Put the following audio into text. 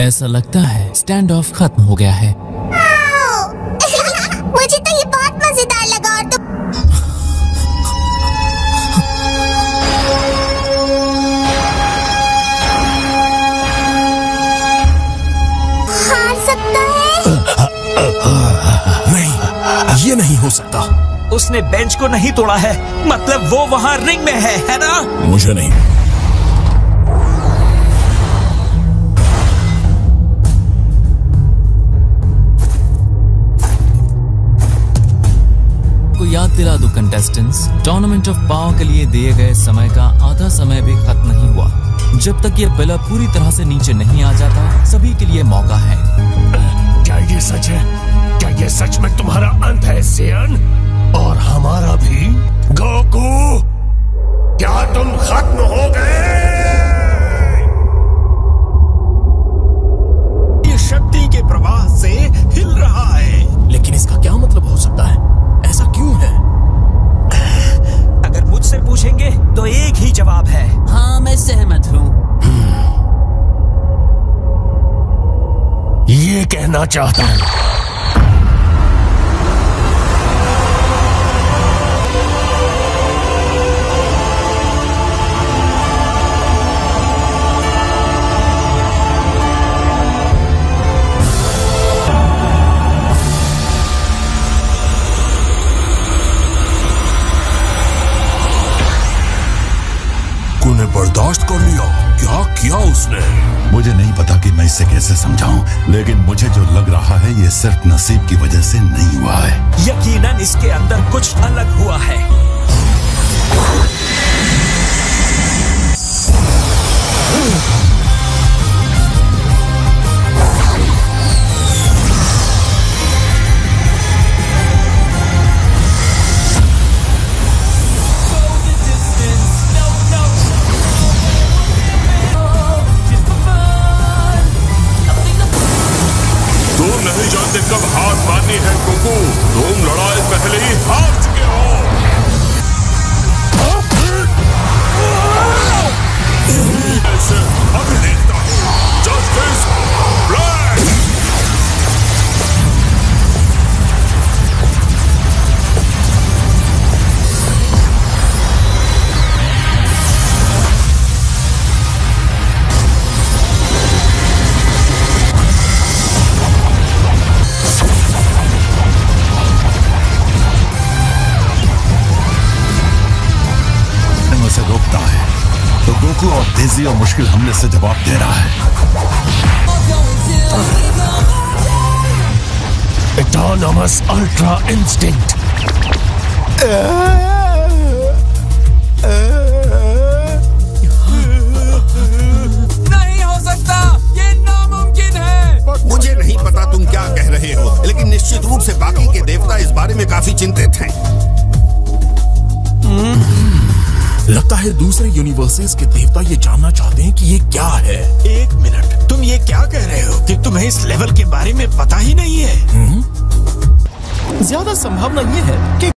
ऐसा लगता है स्टैंड ऑफ खत्म हो गया है। मुझे तो ये बहुत मजेदार लगा और तुम हार सकता है। नहीं, ये नहीं हो सकता। उसने बेंच को नहीं तोड़ा है, मतलब वो वहाँ रिंग में है ना? मुझे नहीं। याद दिला दो कंटेस्टेंट्स, टूर्नामेंट ऑफ पावर के लिए दिए गए समय का आधा समय भी खत्म नहीं हुआ। जब तक ये पिलर पूरी तरह से नीचे नहीं आ जाता, सभी के लिए मौका है। क्या ये सच है? क्या ये सच में तुम्हारा अंत है सेयन? और हमारा भी? गोकू, क्या तुम खत्म हो गए? ये शक्ति के प्रवाह से हिल रहा है, लेकिन इसका क्या मतलब हो सकता है? ऐसा क्यों है? अगर मुझसे पूछेंगे तो एक ही जवाब है। हाँ, मैं सहमत हूँ। ये कहना चाहता हूँ। ने बर्दाश्त कर लिया। क्या किया उसने? मुझे नहीं पता कि मैं इसे कैसे समझाऊं, लेकिन मुझे जो लग रहा है ये सिर्फ नसीब की वजह से नहीं हुआ है। यकीनन इसके अंदर कुछ अलग हुआ है। नहीं जानते कब हार माननी है गोकू। तुम लड़ाई पहले ही हार चुके हो। ऐसे अभी देखता हूँ। Justice Black. उसे रोकता है तो गोकू और डेज़ी और मुश्किल हमले से जवाब दे रहा है। Autonomous Ultra Instinct। नहीं हो सकता, ये नामुमकिन है। मुझे नहीं पता तुम क्या कह रहे हो, लेकिन निश्चित रूप से बाकी के देवता इस बारे में काफी चिंतित हैं। लगता है दूसरे यूनिवर्सेस के देवता ये जानना चाहते हैं कि ये क्या है। एक मिनट, तुम ये क्या कह रहे हो कि तुम्हें इस लेवल के बारे में पता ही नहीं है? ज्यादा संभावना ये है कि